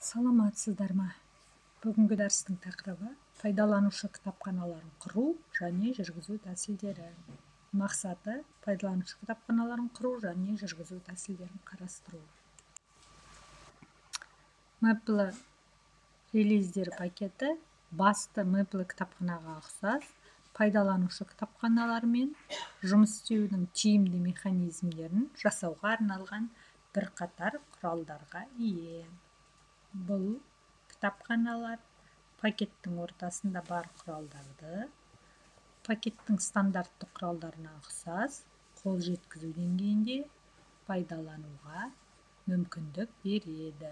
Саламатсыздар ма? Бүгінгі дәрістің тақырыбы пайдаланушы кітапханаларын құру және жүргізу тәсілдері. Мақсаты пайдаланушы кітапханаларын құру және жүргізу тәсілдерін қарастыру. Maple релиздер пакеті басты Maple кітапханаға ұқсас пайдаланушы кітапханалармен жұмыс істеудің тиімді механизмдерін жасауға арналған бірқатар құралдарға ие. Бұл кітапханалар пакеттің ортасында бар құралдарды пакеттің стандартты құралдарына ұқсас қол жеткізу деңгейінде пайдалануға мүмкіндік береді.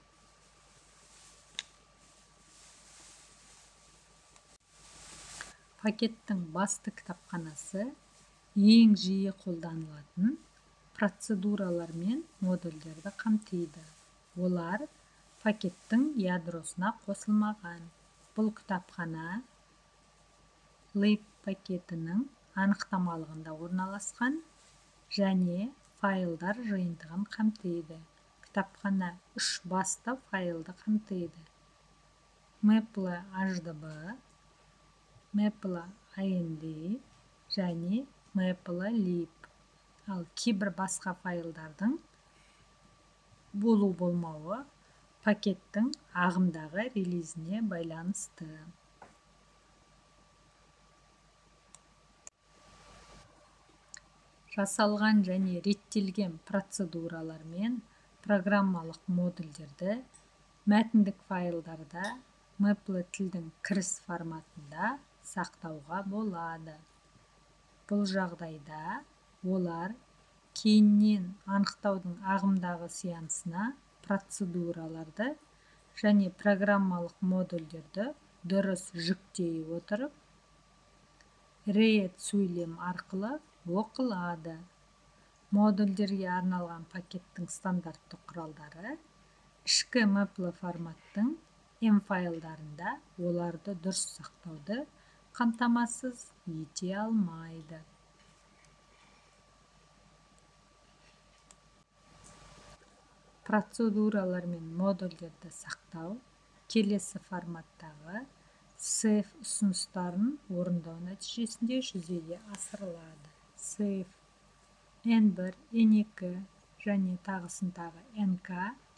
Пакеттің басты кітапханасы ең жиі қолданылатын процедуралар мен модульдерді қамтиды. Олар пакеттің ядросына қосылмаған. Бұл кітапхана Lib пакетінің анықтамалығында орналасқан және файлдар жиынтығын қамтиды. Кітапхана 3 басты файлды қамтиды. Maple HDB, Maple IND және Maple Lib. Ал кейбір басқа файлдардың болу-болмауы пакеттің ағымдағы релизіне байланысты. Жасалған және реттелген процедуралар мен программалық модульдерді мәтіндік файлдарда Maple тілдің кіріс форматында сақтауға болады. Бұл жағдайда олар кейіннен анықтаудың ағымдағы сеансына процедураларды және программалық модульдерді дұрыс жүктей отырып, рет сөйлем арқылы оқылады. Модульдерге арналған пакеттің стандартты құралдары ішкі Maple форматтың M файлдарында оларды дұрыс сақтауды қамтамасыз ете алмайды. Процедуралар мен модульдерді сақтау келесі форматтағы CF ұсыныстарын орындау нәтижесінде жүзеге асырылады. CF N1, N2 және тағысындағы NK,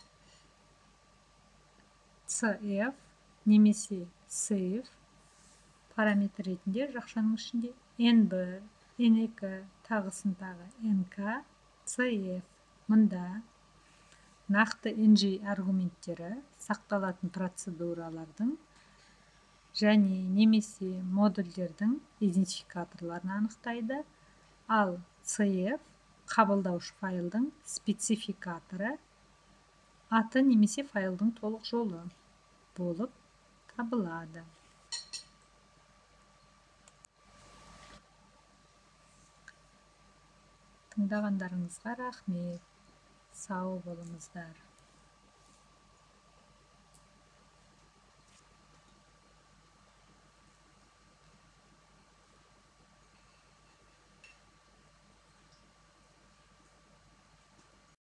CF немесе CF параметр ретінде жақшаның ішінде N1, N2 тағысындағы NK, CF. Мұнда нақты NG аргументтері сақталатын процедуралардың және немесе модульдердің идентификаторларын анықтайды, ал CF қабылдаушы файлдың спецификаторы аты немесе файлдың толық жолы болып табылады. Тыңдағандарыңызға рахмет. Сау болыңыздар.